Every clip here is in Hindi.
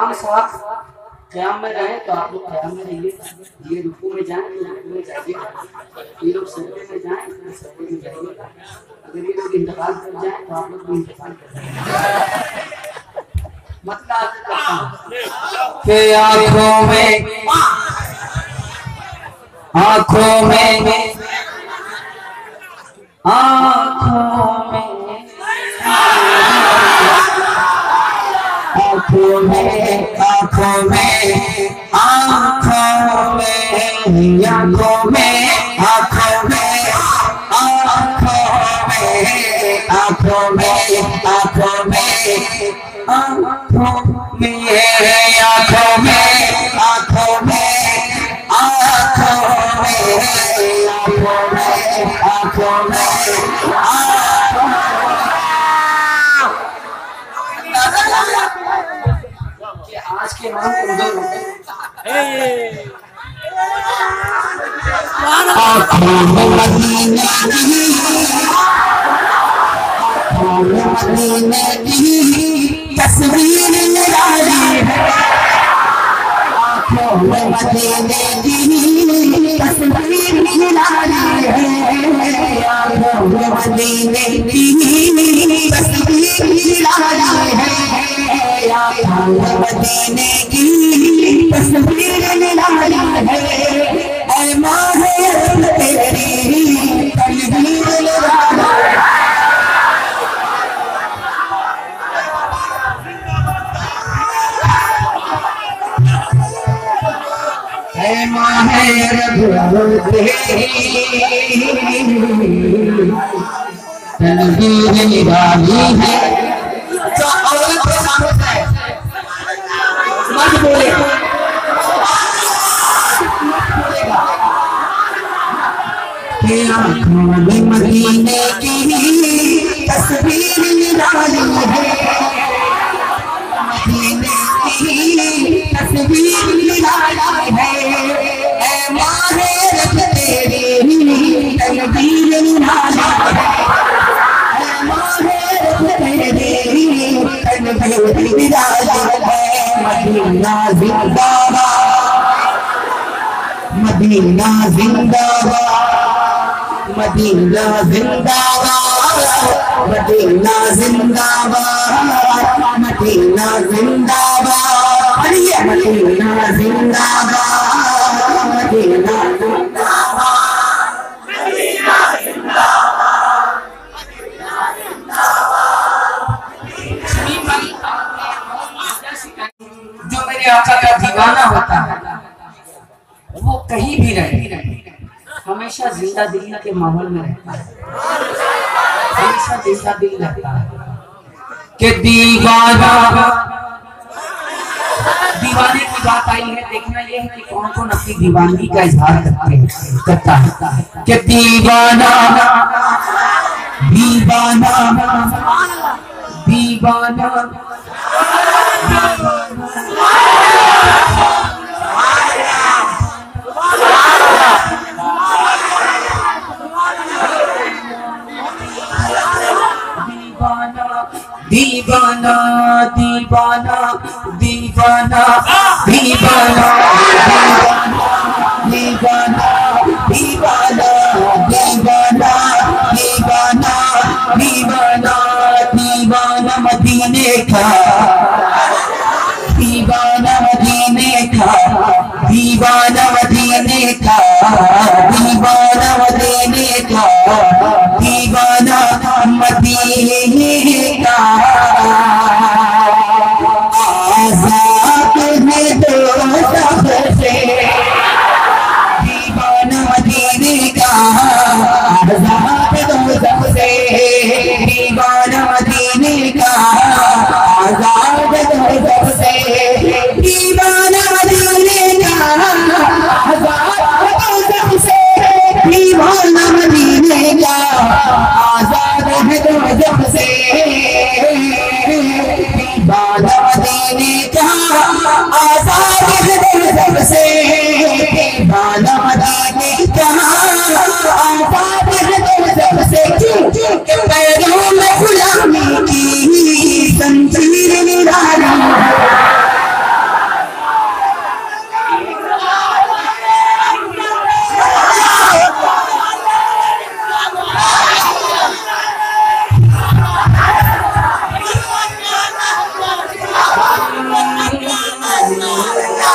इमाम साहब क़याम में रहे तो आप लोग क़याम में रहिए, ये रुकू में जाएं तो रुकू में जाइए, ये लोग सजदे में जाएं तो सजदे में जाइए, अगर ये लोग इंतकाल कर जाएं तो आप लोग भी इंतकाल कर जाएं। मतलब के आँखों में आँखों में आँखों में आँखों में आँखों में आँखों में आँखों में आँखों में आँखों में आँखों में आँखों में आँखों में आँखों में आँखों में आँखों में आज के नाम कमजोर होते हैं। आँखों में मदीने की तस्वीर निराली है, आँखों में मदीने की तस्वीर निराली है, आँखों में मदीने की तस्वीर निराली है, आँखों में मदीने की तस्वीर निराली है, ऐ माहे तेरी तस्वीर निराली है, माहे रघुवर तेरी तस्वीर निराली है। तो औरत के सामने मत बोले, आँखों में मदीने की तस्वीर निराली है, मदीने की तस्वीर निराली है, ऐ माहे रब तेरी तस्वीर निराली है, ऐ माहे रब तेरी तस्वीर निराली है। मदीना जिंदाबाद, मदीना जिंदाबाद, मदीना जिंदाबाद, मदीना जिंदाबाद, मदीना जिंदाबाद, मदीना जिंदाबाद, मदीना जिंदाबाद। जो मेरे आका का दीवाना होता है वो कहीं भी रहे हमेशा जिंदा दिली के माहौल में रहता है, हमेशा जिंदा दिल रहता है कि दीवाना। दीवाने की बात आई है, देखना यह है कि कौन कौन अपनी दीवानगी का इजहार करता है कि दीवाना दीवाना दीवाना दीवाना दीवाना दीवाना दीवाना दीवाना दीवाना दीवाना दीवाना दीवाना दीवाना मदीने का, दीवाना मदीने का, दीवाना मदीने का, दीवाना मदीने का, दीवाना मदीने का। आजाद है दो सबसे, दीवाना मदीने का, आजाद दो सबसे, दीवाना मदीने का, आजाद दो सबसे, दीवाना मदीने का, आजाद दो सबसे, दीवाना मदीने का, आजाद है दो सबसे।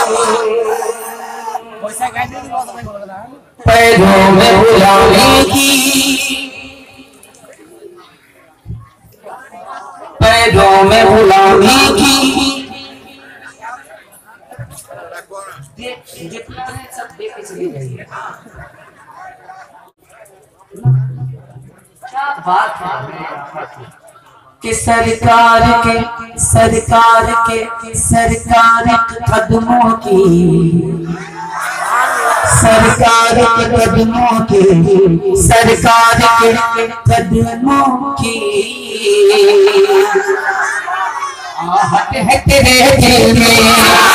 पैरों में गुलामी की, पैरों में गुलामी की, जितना है सब दे के चली जाइए। क्या बात है कि सरकार के कदमों की, सरकार के कदमों की, सरकार के कदमों की आहट है तेरे दिल में,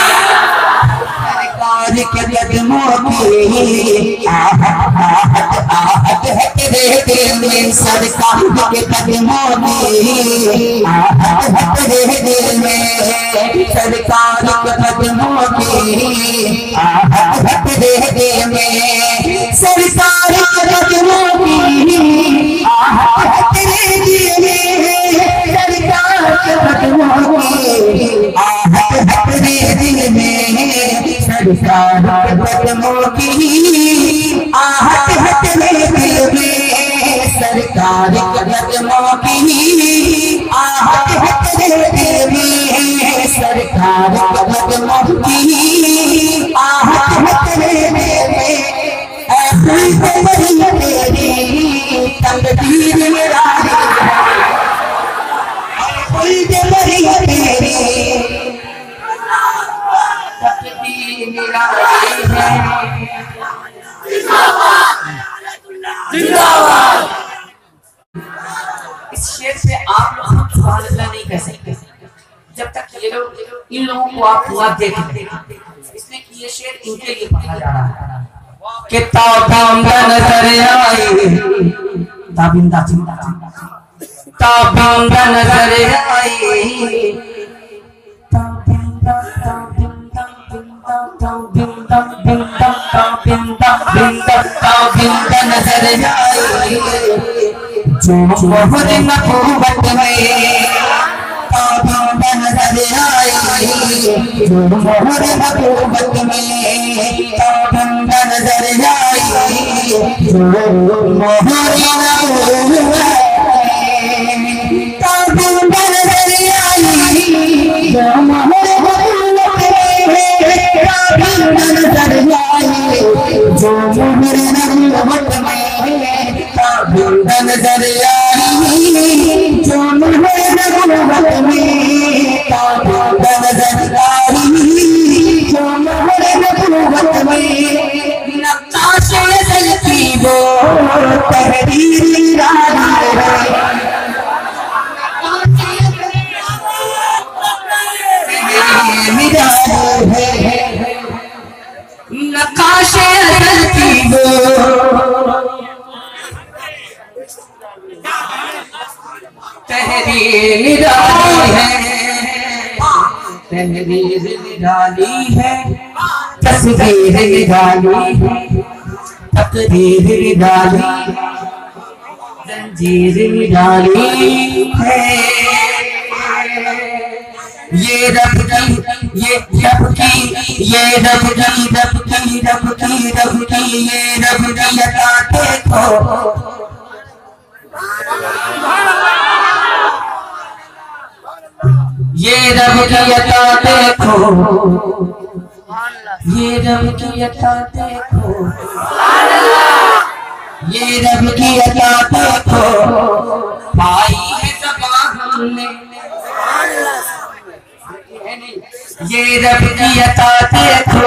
सरकार के कदमों की आहट है तेरे दिल में, सरकार के कदमों की आहट है तेरे दिल में, सरकार के कदमों की आहट है तेरे दिल में, सरकार के कदमों की आहट है तेरे दिल में, सरकार के कदमों की आहट है तेरे दिल में, सरकार के कदमों की आहट है तेरे दिल में, सरकार के कदमों की आहट है तेरे दिल में, सरकार के कदमों की आहट है तेरे दिल में, ऐसी तेरी तकदीर मेरा कोई तेरी तकदीर मेरा है। इस शेर से आप लोग सुभान अल्लाह नहीं कह सकते जब तक ये लोग इन लोगों को आप हुआ देखें, इसलिए कि ये शेर इनके लिए पढ़ा जा रहा है कि ताबिंदा नजर आई, ताबिंदा ताबिंदा नजर आई, ताबिंदा ताबिंदा ताबिंदा ताबिंदा ताबिंदा नजर आई, जो मोहर नबूवत में, ताबिंदा नजर आई, जो मोहर नबूवत में, ताबिंदा नजर आई, जो मोहर नबूवत में, ताबिंदा नजर आई, जो मोहर नबूवत में, ताबिंदा नजर आई, जो मोहर नबूवत में, ताबिंदा नजर आई, जो मोहर नबूवत में, ताबिंदा नजर आई, जो मोहर नबूवत में, नक्काशे दिल की वो तहरीर निराली है, निराली है, नक्काशे दिल की वो तहरीर निराली है, तहरीर निराली है, तस्वीर निराली है, तकदीर निराली, जंजीर निराली है, ये रब की, ये रब की, ये रब की, रब की, रब की, रब की, ये रब की अता देखो, ये रब की अता देखो, ये रब की अता देखो, ये रब की अता देखो, पाई है ज़बान हमने, ये रब की अता देखो,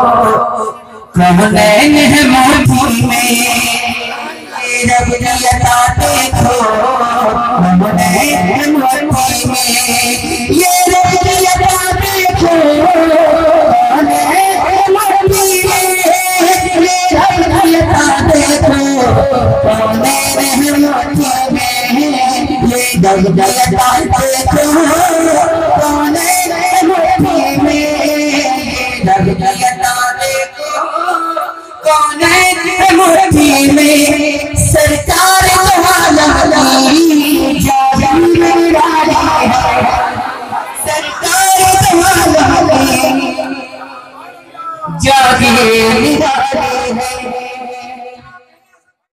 कौनैन है मोती में, ये रब की अता देखो, कौनैन है मोती में, ये रब की अता देखो, कौनैन है मोती में, ये रब की अता देखो, कौनैन है मोती में, ये रब की अता देखो, कौनैन है मोती में, रब की अता देखो, कौनैन है मोती में, सरकार तुम्हारी जान निराली है, सरकार तुम्हारी की निवानी है।